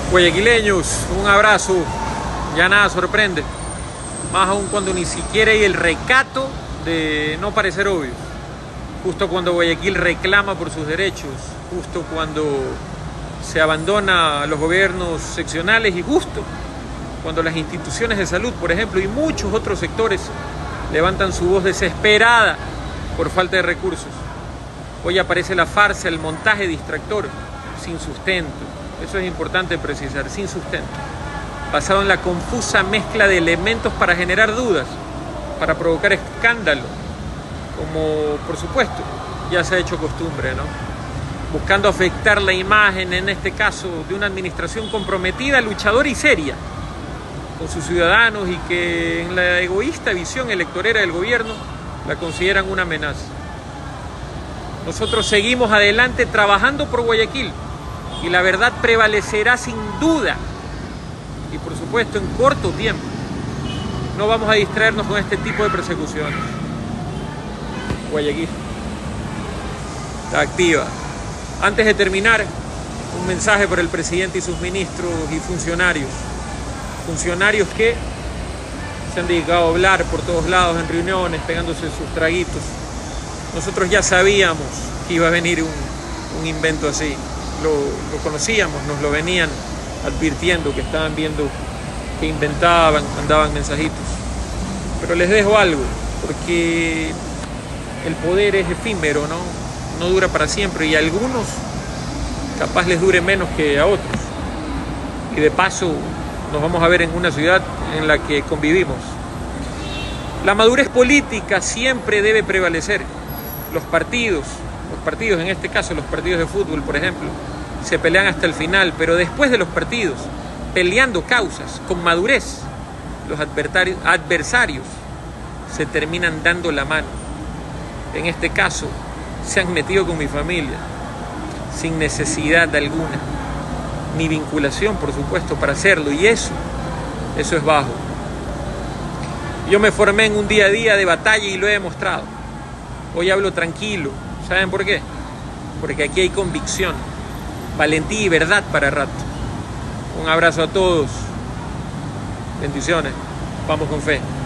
Guayaquileños, un abrazo, ya nada sorprende, más aún cuando ni siquiera hay el recato de no parecer obvio, justo cuando Guayaquil reclama por sus derechos, justo cuando se abandona a los gobiernos seccionales y justo cuando las instituciones de salud, por ejemplo, y muchos otros sectores levantan su voz desesperada por falta de recursos. Hoy aparece la farsa, el montaje distractor, sin sustento. Eso es importante precisar, sin sustento. Basado en la confusa mezcla de elementos para generar dudas, para provocar escándalo, como por supuesto ya se ha hecho costumbre, ¿no? Buscando afectar la imagen, en este caso, de una administración comprometida, luchadora y seria con sus ciudadanos y que en la egoísta visión electorera del gobierno la consideran una amenaza. Nosotros seguimos adelante trabajando por Guayaquil y la verdad prevalecerá sin duda y por supuesto en corto tiempo. No vamos a distraernos con este tipo de persecuciones. Guayaquil está activa. Antes de terminar, un mensaje para el presidente y sus ministros y funcionarios. Funcionarios que se han dedicado a hablar por todos lados en reuniones, pegándose sus traguitos. Nosotros ya sabíamos que iba a venir un invento así. Lo conocíamos, nos lo venían advirtiendo, que estaban viendo que inventaban, mandaban mensajitos. Pero les dejo algo, porque el poder es efímero, ¿no? No dura para siempre y a algunos capaz les dure menos que a otros. Y de paso nos vamos a ver en una ciudad en la que convivimos. La madurez política siempre debe prevalecer. Los partidos, en este caso los partidos de fútbol, por ejemplo, se pelean hasta el final, pero después de los partidos, peleando causas con madurez, los adversarios se terminan dando la mano. En este caso, se han metido con mi familia, sin necesidad alguna, ni vinculación, por supuesto, para hacerlo, y eso es bajo. Yo me formé en un día a día de batalla y lo he demostrado. Hoy hablo tranquilo. ¿Saben por qué? Porque aquí hay convicción, valentía y verdad para rato. Un abrazo a todos. Bendiciones. Vamos con fe.